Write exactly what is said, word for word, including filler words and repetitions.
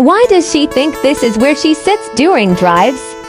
Why does she think this is where she sits during drives?